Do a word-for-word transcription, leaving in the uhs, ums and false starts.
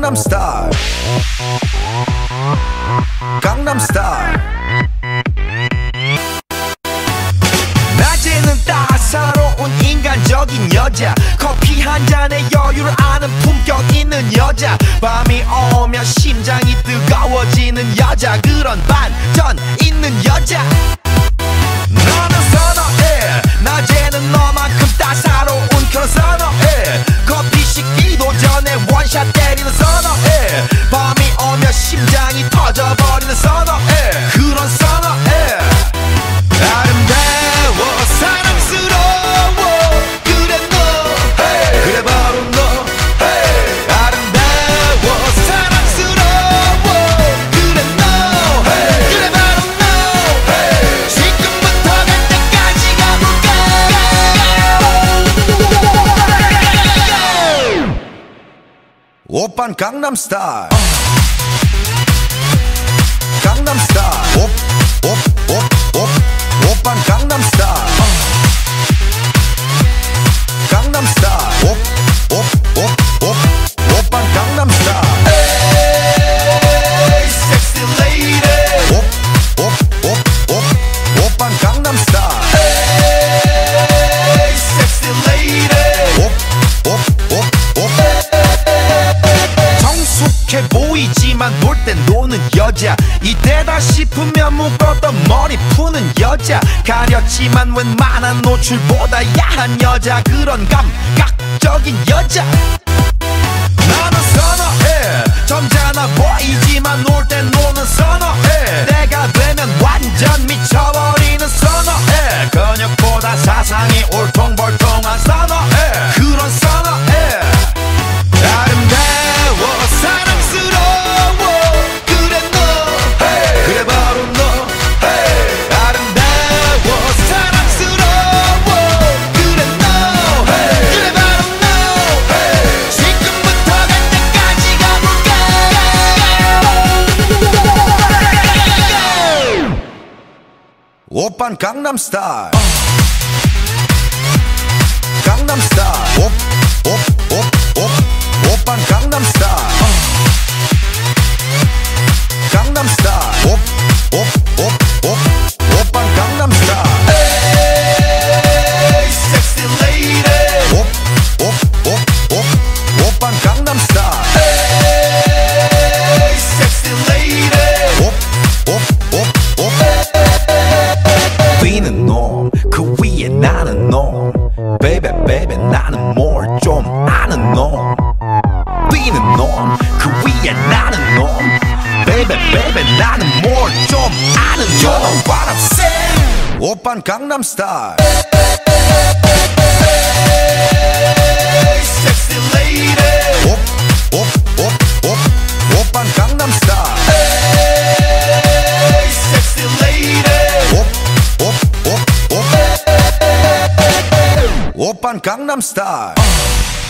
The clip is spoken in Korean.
강남스타일 강남스타일 낮에는 따사로운 인간적인 여자 커피 한 잔에 여유를 아는 품격 있는 여자 밤이 오면 심장이 뜨거워지는 여자 그런 반전 있는 여자 너는 선호해 낮에는 너만큼 따사로운 그런 선호해 커피 식기도 전에 원샷 때리는 선호해 밤이 오면 심장이 터져버리는 선호해 그런 선호해 아름다워 사랑스러워 그래 너 hey. 그래 바로 너 hey. 아름다워 사랑스러워 그래 너 hey. 그래 바로 너 hey. 지금부터 갈 때까지 가볼까 오빤 강남스타일 강남스타일 오, 오, 오, 오, 오빤 강남스타일 강남스타일 오, 오, 오, 오, 오빤 강남스타일 에이 섹시 레이디 오, 오, 오, 오, 오빤 강남스타일 에이 섹시 레이디 오, 오, 오, 오 성숙해 보이지만 놀 땐 노는 여자 이때다 싶으면 묶었던 머리 푸는 여자 가렸지만 웬만한 노출보다 야한 여자 그런 감각적인 여자 나는 선호해 점잖아 보이지만 놀 땐 노는 선호해 내가 되면 완전 미쳐버리는 선호해 근육보다 사상이 울퉁불퉁한 선호해 그런 선호해 아름다워 사랑스러워 그래 너 hey. 그래 바로 너 hey. 아름다워 사랑스러워 그래 너 hey. 그래 바로 너 hey. 지금부터 갈 때까지 가볼까 오빤 강남스타일 강남스타일 오, 오, 오, 오, 오빤 강남스타일 강남스타일 오, 오, 오, 오, 오빤 강남스타일 에이 섹시 레이디 오, 오, 오, 오, 오빤 강남스타일 에이 섹시 레이디 오, 오, 오, 오 뛰는 놈 그 위에 나는 놈 베이베 베이베 나는 뭘 좀 아는 놈 뛰는 놈 그 위에 나는 놈 베이베 베이베 나는 뭘 좀 아는 놈 You know what I'm saying 오빤 강남스타일 섹시 레이디 오, 오, 오, 오, 오빤 강남스타일 섹시 레이디 오, 오, 오, 오, 오빤 강남스타일